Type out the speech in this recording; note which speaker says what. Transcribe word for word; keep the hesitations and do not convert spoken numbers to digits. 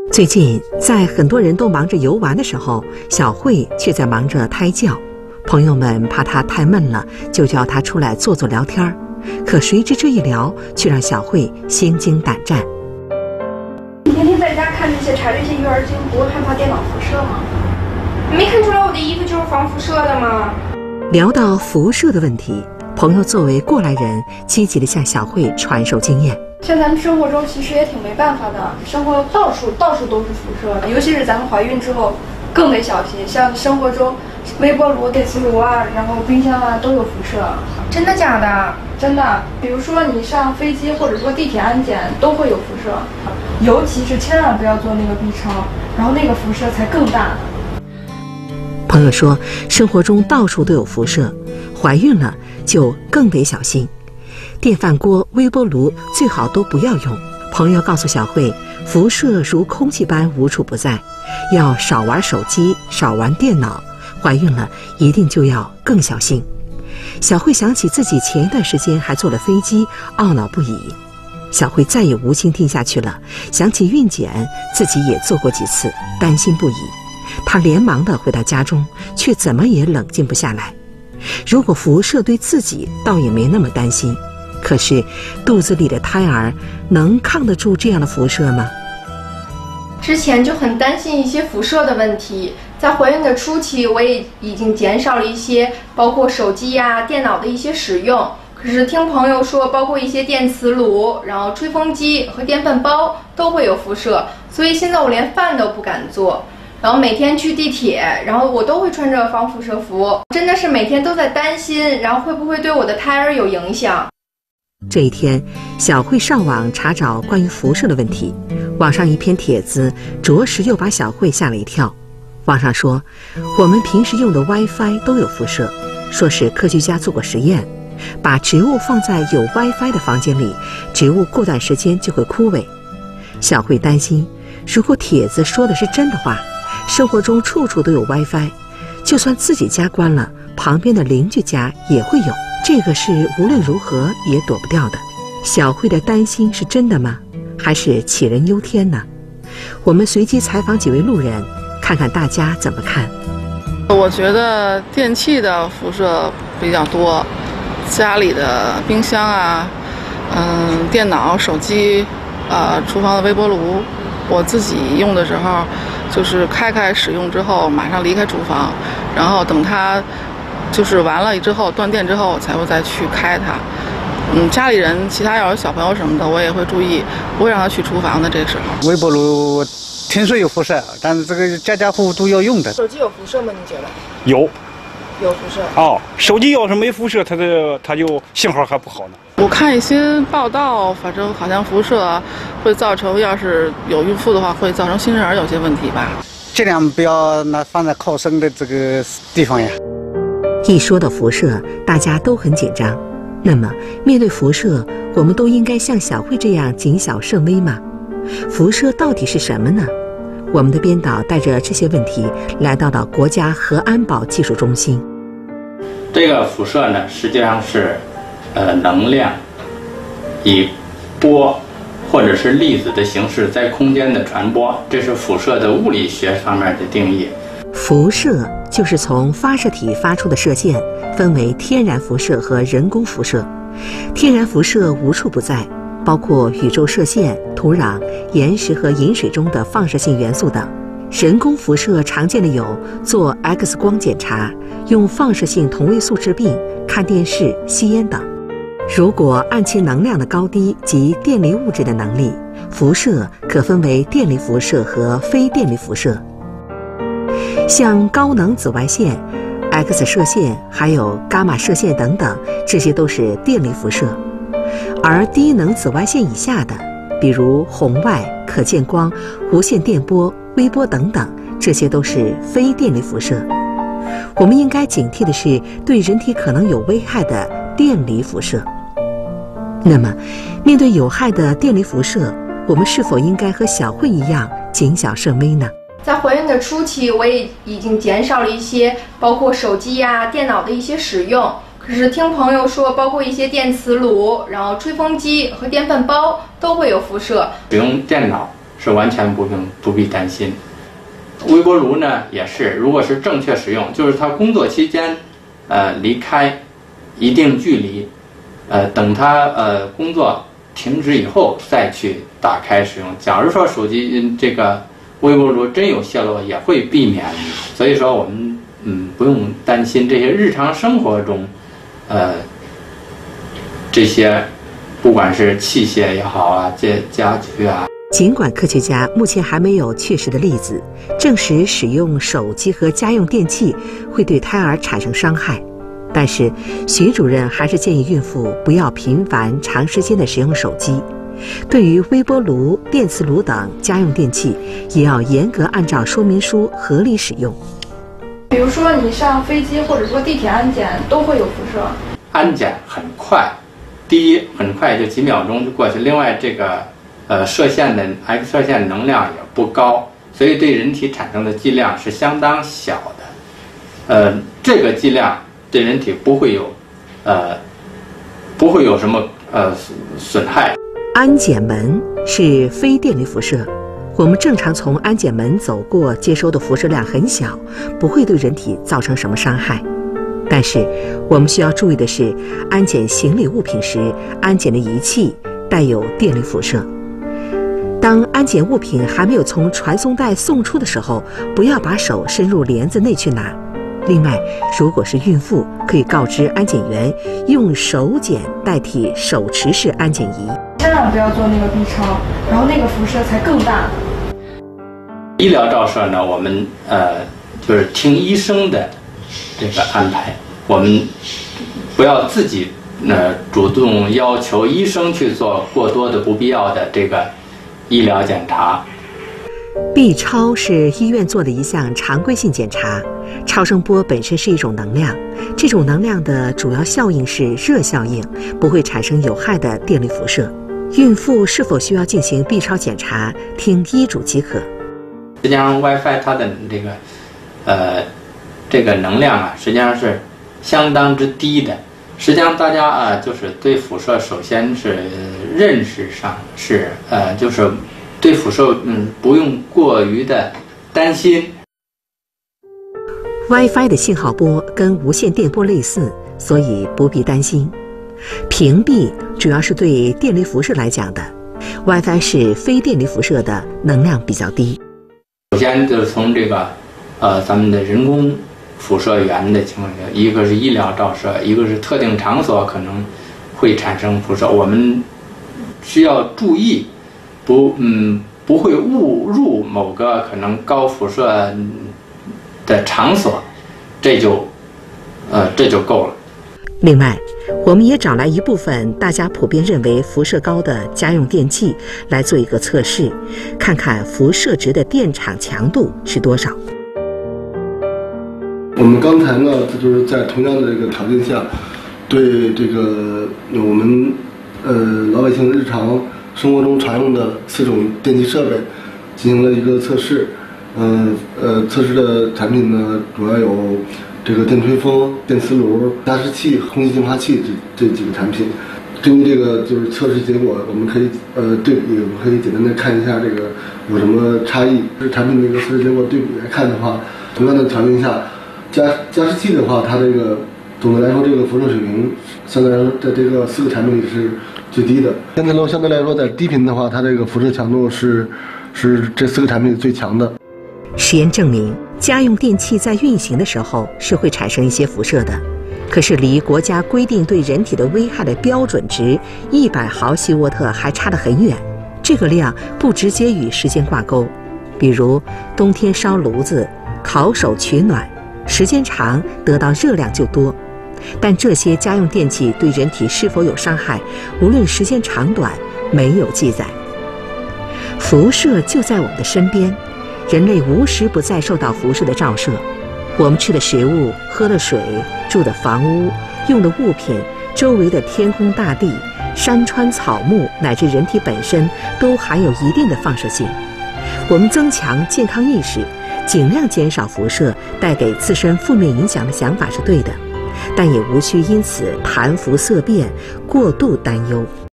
Speaker 1: 最近，在很多人都忙着游玩的时候，小慧却在忙着胎教。朋友们怕她太闷了，就叫她出来坐坐聊天。可谁知这一聊，却让小慧心惊胆战。
Speaker 2: 你天天在家看这些柴这些育儿经，不会害怕电脑辐射吗？你没看出来我的衣服就是防辐射的吗？
Speaker 1: 聊到辐射的问题，朋友作为过来人，积极地向小慧传授经验。
Speaker 2: 像咱们生活中其实也挺没办法的，生活到处到处都是辐射，尤其是咱们怀孕之后更得小心。像生活中微波炉、电磁炉啊，然后冰箱啊都有辐射。
Speaker 3: 真的假的？
Speaker 2: 真的。比如说你上飞机或者说地铁安检都会有辐射，尤其是千万不要做那个 B 超，然后那个辐射才更大。
Speaker 1: 朋友说，生活中到处都有辐射，怀孕了就更得小心。电饭锅、微波炉最好都不要用。朋友告诉小慧，辐射如空气般无处不在，要少玩手机，少玩电脑。怀孕了一定就要更小心。小慧想起自己前一段时间还坐了飞机，懊恼不已。小慧再也无心听下去了，想起孕检，自己也做过几次，担心不已。她连忙地回到家中，却怎么也冷静不下来。如果辐射对自己倒也没那么担心，可是肚子里的胎儿能抗得住这样的辐射吗？
Speaker 3: 之前就很担心一些辐射的问题，在怀孕的初期，我也已经减少了一些包括手机呀、电脑的一些使用。可是听朋友说，包括一些电磁炉、然后吹风机和电饭煲都会有辐射，所以现在我连饭都不敢做。然后每天去地铁，然后我都会穿着防辐射服，真的是每天都在担心，然后会不会对我的胎儿有影响。
Speaker 1: 这一天，小慧上网查找关于辐射的问题，网上一篇帖子着实又把小慧吓了一跳。网上说，我们平时用的 WiFi 都有辐射，说是科学家做过实验，把植物放在有 WiFi 的房间里，植物过段时间就会枯萎。小慧担心，如果帖子说的是真的话，生活中处处都有 WiFi， 就算自己家关了，旁边的邻居家也会有，这个是无论如何也躲不掉的。小慧的担心是真的吗？还是杞人忧天呢？我们随机采访几位路人，看看大家怎么看。
Speaker 4: 我觉得电器的辐射比较多，家里的冰箱啊，嗯，电脑、手机，呃，厨房的微波炉，我自己用的时候，就是开开使用之后，马上离开厨房，然后等它就是完了之后断电之后，才会再去开它。嗯，家里人其他要有小朋友什么的，我也会注意，不会让他去厨房的。这个时候，
Speaker 5: 微波炉听说有辐射，但是这个家家户户都要用的。
Speaker 3: 手机有辐射吗？你觉得？
Speaker 6: 有，
Speaker 3: 有辐射。
Speaker 6: 哦，手机要是没辐射，它的它就信号还不好呢。
Speaker 4: 我看一些报道，反正好像辐射会造成，要是有孕妇的话，会造成新生儿有些问题吧。
Speaker 5: 尽量不要拿放在靠生的这个地方呀。
Speaker 1: 一说到辐射，大家都很紧张。那么，面对辐射，我们都应该像小慧这样谨小慎微吗？辐射到底是什么呢？我们的编导带着这些问题来到了国家核安保技术中心。
Speaker 7: 这个辐射呢，实际上是，呃，能量以波或者是粒子的形式在空间的传播，这是辐射的物理学方面的定义。
Speaker 1: 辐射就是从发射体发出的射线，分为天然辐射和人工辐射。天然辐射无处不在，包括宇宙射线、土壤、岩石和饮水中的放射性元素等。人工辐射常见的有做 X 光检查、用放射性同位素治病、看电视、吸烟等。如果按其能量的高低及电离物质的能力，辐射可分为电离辐射和非电离辐射。像高能紫外线、X 射线，还有伽马射线等等，这些都是电离辐射。而低能紫外线以下的，比如红外、可见光、无线电波、微波等等，这些都是非电离辐射。我们应该警惕的是对人体可能有危害的电离辐射。那么，面对有害的电离辐射，我们是否应该和小慧一样谨小慎微呢？
Speaker 3: 在怀孕的初期，我也已经减少了一些包括手机呀、电脑的一些使用。可是听朋友说，包括一些电磁炉、然后吹风机和电饭煲都会有辐射。
Speaker 7: 使用电脑是完全不用不必担心。微波炉呢也是，如果是正确使用，就是他工作期间，呃离开一定距离，呃等他呃工作停止以后再去打开使用。假如说手机这个微波炉真有泄漏，也会避免。所以说我们嗯不用担心这些日常生活中，呃这些不管是器械也好啊，这家具啊。
Speaker 1: 尽管科学家目前还没有确实的例子证实使用手机和家用电器会对胎儿产生伤害，但是徐主任还是建议孕妇不要频繁长时间的使用手机。对于微波炉、电磁炉等家用电器，也要严格按照说明书合理使用。
Speaker 2: 比如说你上飞机或者说地铁安检都会有辐射。
Speaker 7: 安检很快，第一很快就几秒钟就过去，另外这个呃射线的 X 射线能量也不高，所以对人体产生的剂量是相当小的。呃，这个剂量对人体不会有呃不会有什么呃损害。
Speaker 1: 安检门是非电离辐射，我们正常从安检门走过，接收的辐射量很小，不会对人体造成什么伤害。但是我们需要注意的是，安检行李物品时，安检的仪器带有电离辐射。当安检物品还没有从传送带送出的时候，不要把手伸入帘子内去拿。另外，如果是孕妇，可以告知安检员用手检代替手持式安检仪。
Speaker 2: 千万不要做那个 B 超，然后那个辐射才更大。
Speaker 7: 医疗照射呢，我们呃就是听医生的这个安排，我们不要自己呃主动要求医生去做过多的不必要的这个医疗检查。
Speaker 1: B 超是医院做的一项常规性检查。超声波本身是一种能量，这种能量的主要效应是热效应，不会产生有害的电离辐射。孕妇是否需要进行 B 超检查，听医嘱即可。
Speaker 7: 实际上 WiFi 它的这个呃这个能量啊，实际上是相当之低的。实际上大家啊，就是对辐射首先是认识上是呃就是对辐射嗯不用过于的担心。
Speaker 1: WiFi 的信号波跟无线电波类似，所以不必担心。屏蔽主要是对电离辐射来讲的， WiFi 是非电离辐射的，能量比较低。
Speaker 7: 首先就是从这个呃咱们的人工辐射源的情况下，一个是医疗照射，一个是特定场所可能会产生辐射，我们需要注意不嗯不会误入某个可能高辐射的场所，这就呃这就够了。
Speaker 1: 另外，我们也找来一部分大家普遍认为辐射高的家用电器来做一个测试，看看辐射值的电场强度是多少。
Speaker 8: 我们刚才呢，就是在同样的这个条件下，对这个我们呃老百姓日常生活中常用的四种电器设备进行了一个测试。嗯 呃, 呃，测试的产品呢，主要有这个电吹风、电磁炉、加湿器、空气净化器这这几个产品。根据这个就是测试结果，我们可以呃对比，我们可以简单的看一下这个有什么差异。这产品的一个测试结果对比来看的话，同样的条件下，加加湿器的话，它这个总的来说这个辐射水平相对来说在这个四个产品里是最低的。电磁炉相对来说在低频的话，它这个辐射强度是是这四个产品里最强的。
Speaker 1: 实验证明，家用电器在运行的时候是会产生一些辐射的，可是离国家规定对人体的危害的标准值一百毫西沃特还差得很远。这个量不直接与时间挂钩，比如冬天烧炉子、烤手取暖，时间长得到热量就多。但这些家用电器对人体是否有伤害，无论时间长短，没有记载。辐射就在我们的身边。人类无时不在受到辐射的照射，我们吃的食物、喝的水、住的房屋、用的物品、周围的天空大地、山川草木乃至人体本身都含有一定的放射性。我们增强健康意识，尽量减少辐射带给自身负面影响的想法是对的，但也无需因此谈辐色变、过度担忧。